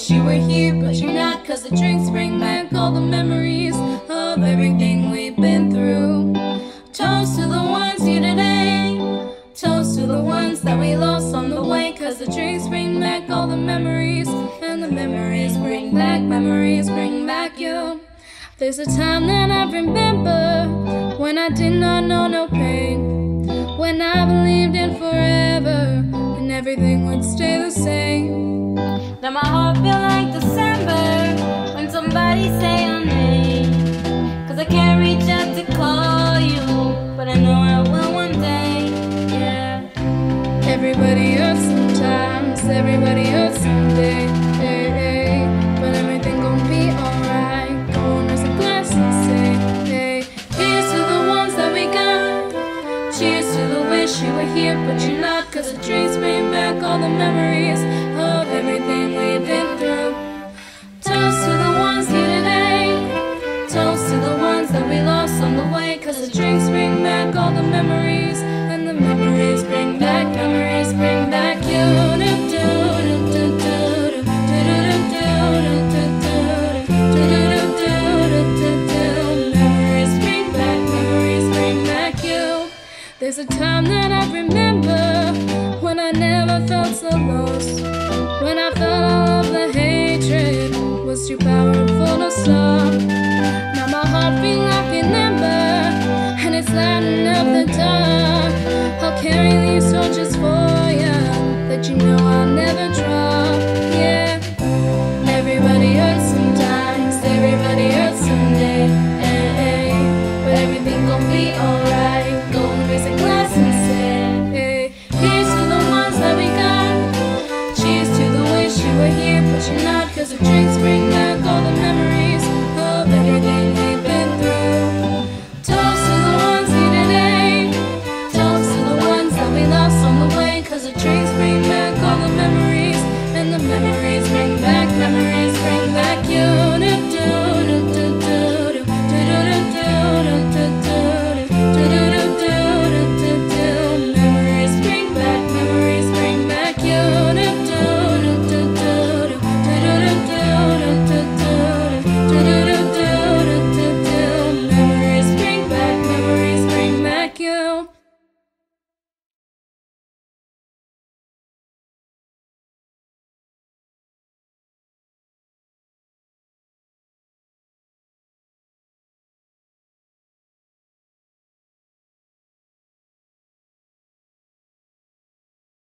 wish you were here, but you're not. Cause the drinks bring back all the memories of everything we've been through. Toast to the ones here today. Toast to the ones that we lost on the way. Cause the drinks bring back all the memories, and the memories bring back you. There's a time that I remember when I did not know no pain, when I believed in forever and everything would stay the same. Now my heart feel like December when somebody say your name. Cause I can't reach out to call you, but I know I will one day, yeah. Everybody hurts sometimes, everybody hurts someday, hey, hey. But everything gon' be alright. Go on, raise a glass and say, hey. Here's to the ones that we got. Cheers to the wish you were here, but you're not. Cause the drinks bring back all the memories of everything we've been through. Toast to the ones here today. Toast to the ones that we lost on the way. Cause the drinks bring back all the memories, and the memories bring back you. Memories bring back you. There's a time that I remember when I never felt so lost, when I felt all of the hatred was too powerful to stop. Now my heart feels like an ember, and it's lighting up the